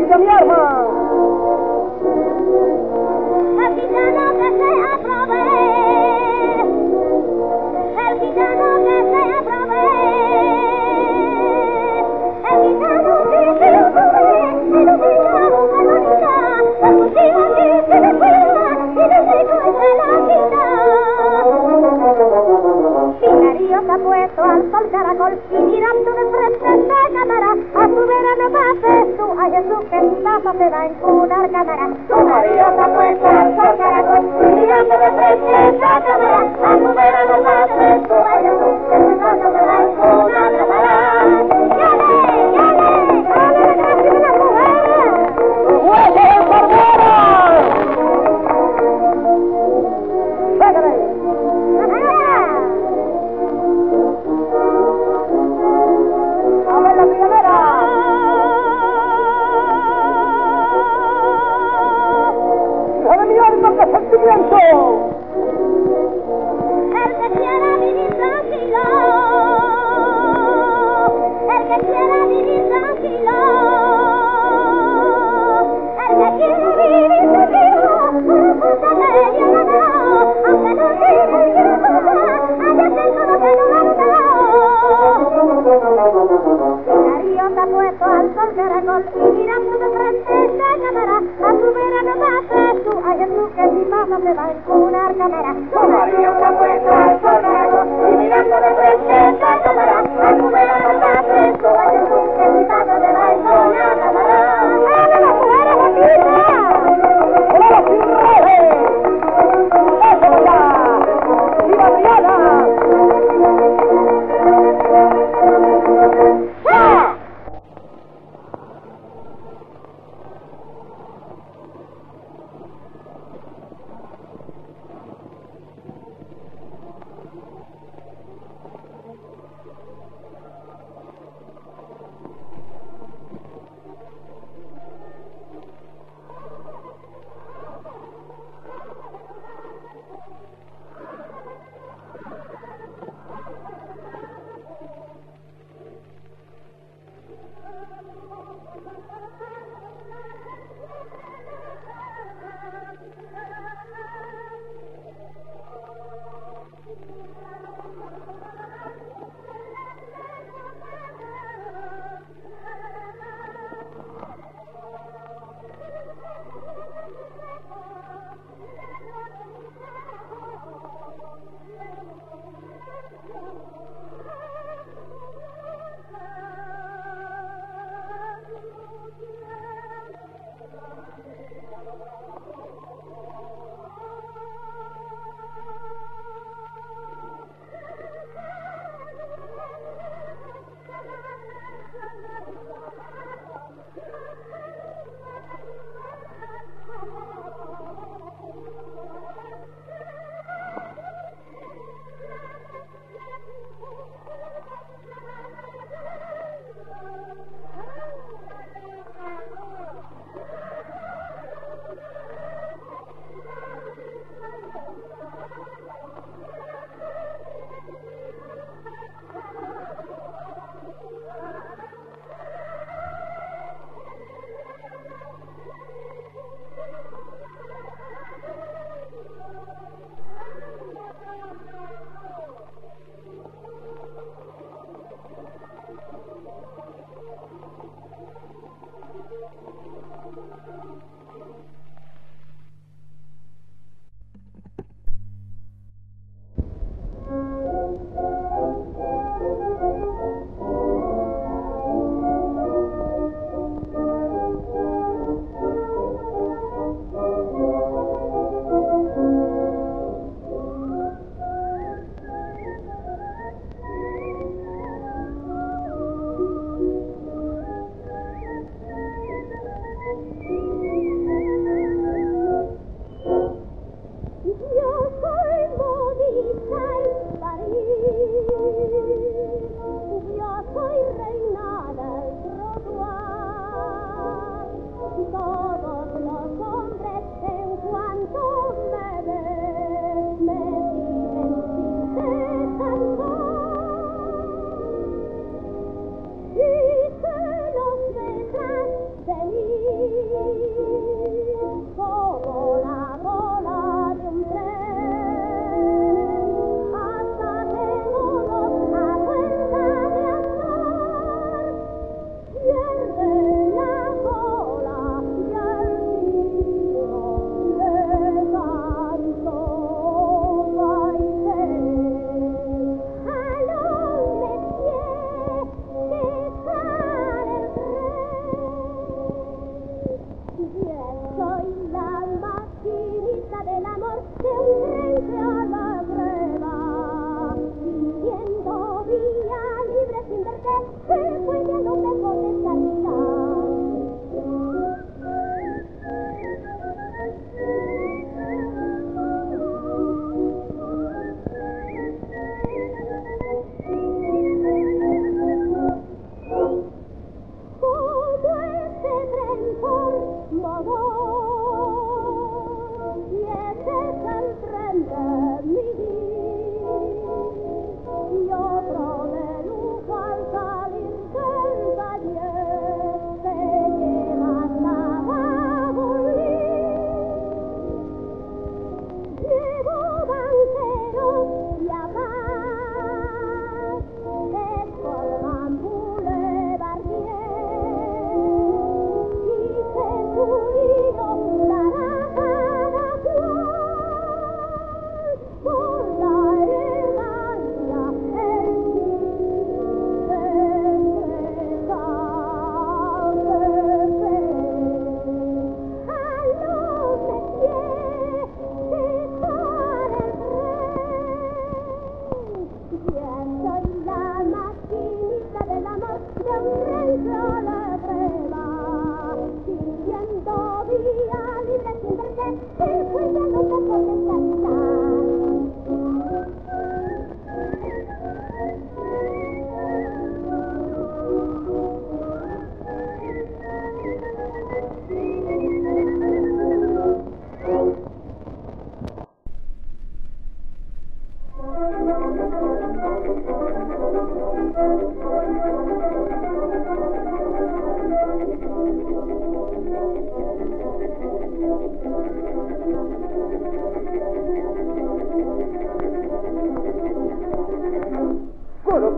brilla mi arma. El gitano que se aprove, el gitano que se aprove, el gitano que se aprove, el gitano que bonita, el cuchillo que se descuida y de seco se la quita. Darío se ha puesto al sol caracol y mirando de frente esta cámara, a su verano va Jesús, a Jesús que en taza se va a encunar cámara. Su marido se ha puesto al sol caracol y mirando de frente esta cámara, a su verano va Jesús, a Jesús que en taza se va a encunar cámara. ¡Yale, yale! ¡Dale la gracia de la mujer! ¡Hueso del cordero! ¡Pégale! La primera. ¡Hijo de mi alma, qué sentimiento! El que quiera vivir tranquilo, el que quiera vivir tranquilo, el que quiera vivir tranquilo, una cosa que ella le ha dado, aunque no tiene que cosa, allá está todo que no le ha dado. Darío se ha puesto al sol caracol y mirando de frente esta cámara, a su verano va Jesús, a Jesús que mi mamá se va a encunar cámara. Su marido se ha puesto al sol caracol y mirando de frente esta cámara, a su verano va Jesús, a Jesús que mi mamá se va a encunar cámara. ¡Dale las mujeres bonitas! ¡Hola, sin redes! ¡Eso ya! ¡Viva Adriana!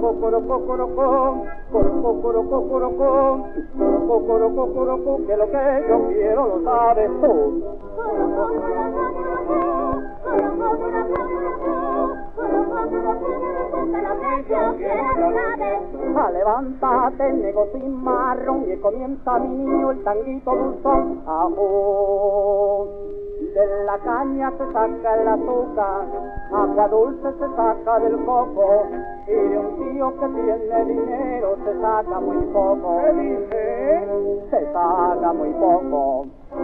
que lo que yo quiero lo sabes tú. Levántate, negocio marrón, y comienza mi niño el tanguito dulzón. Ajú, de la caña se saca el azúcar, agua dulce se saca del coco, y de un tío que tiene dinero se saca muy poco. ¿Qué dice? Se saca muy poco.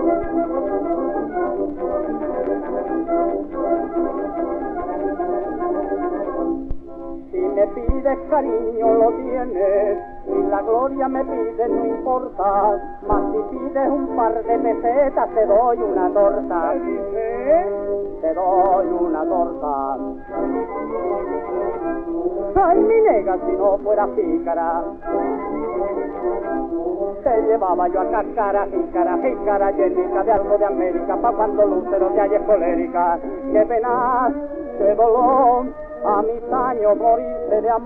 Si me pides cariño lo tienes, si la gloria me pide no importa, mas si pides un par de pesetas te doy una torta. ¿Qué dices? Te doy una torta. Ay, mi nega, si no fuera pícara, te llevaba yo a cascara, jícara, jícara, llenita de algo de América, pa' cuando Lucero te halles colérica. Qué pena, qué dolor, a mis años morirse de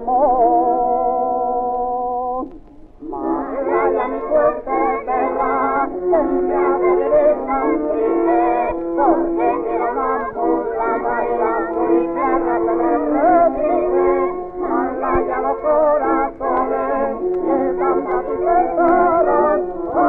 amor. Malaya mi suerte, perra, que me hace de tan triste, porque quiero una mulata y la muy perra que me revive. Malaya los corazones, que tanta tristeza.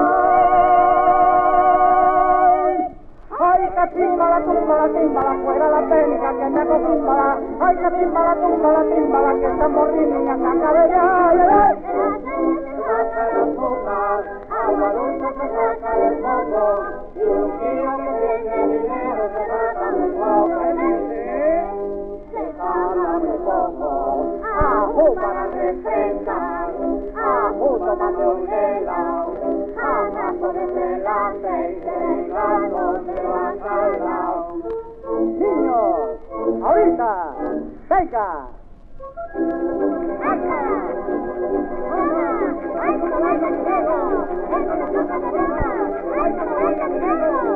Ay, que timbala, fuera la técnica que te acostumbala. Ay, que timbala, que esta morrinilla saca de ya. Saca el azúcar, agua dulce se saca del fondo, y un tío que tiene dinero se saca muy poco. Se saca muy poco. Ajú para refrescar, ajú tomate un helado, abajo de la aceite y gato se va calado. Niños, ahorita, venga. ¡Ay, como baila mi dedo! ¡Ay, como baila mi dedo! ¡Ay, como baila mi dedo!